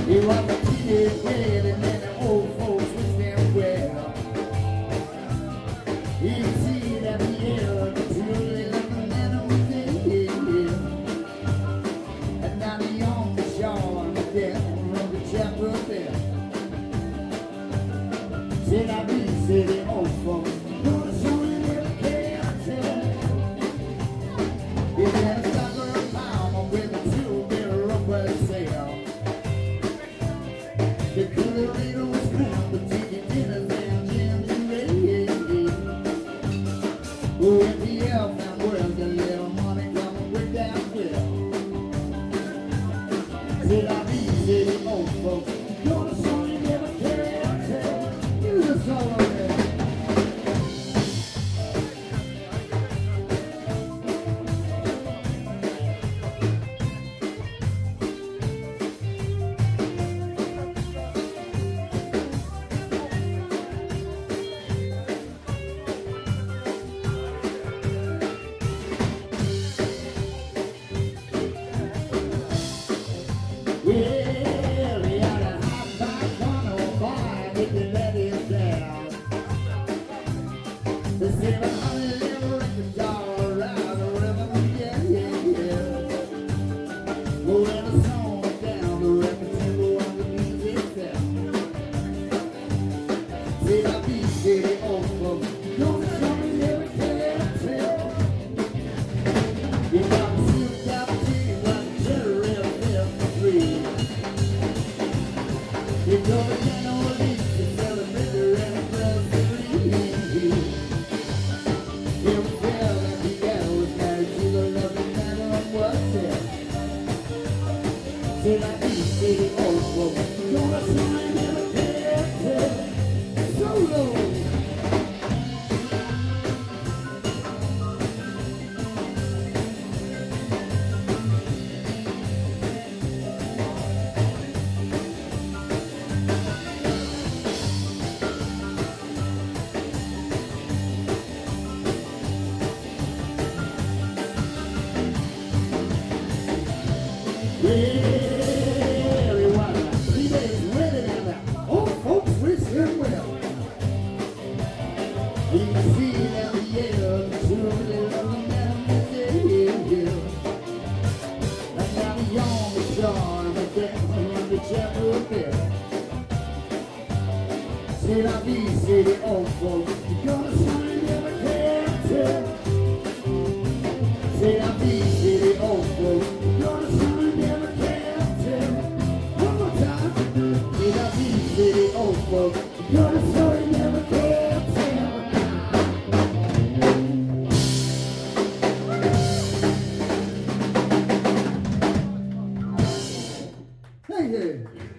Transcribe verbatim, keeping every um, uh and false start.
He was a teenage kid and then the old folks wished them well. You can see that the air truly living in a day. And now the young Sean down on the chapel there. Said I be city old folks, gonna show you never can tell. He had a sucker of pound with a two-bill rubber sail. The cooler was crowned, but ticket dinners and Jim's ready. Oh, in the elf world, the little money coming with that will. Said I be city old folks, gonna show you never can tell. You just all over there. Well, he had a hot back on a bar, but they let him down. The seven hundred little record dollar around the rhythm, yeah, yeah, yeah. Well, when the song went down, the record tempo and the music fell. Said I be city old folks, don't tell me never can tell. You got to see the captain like Jerry fifty three. You go to General Lee to celebrate the anniversary. You feel that the gal was married to the loving man of what's there. Said I be city old folks, gonna sign never can tell. Solo. Well, he was three days ready now. The old folks wish him well. You can see now the yell, truly loving down the day. And now the young is gone, but then on the chapel there. Said I be city old folks, you're gonna sign never can tell. Said I be city old folks, you're gonna sign never can tell. One more time. Said I be city old folks, you're gonna sign never can tell. Thank you.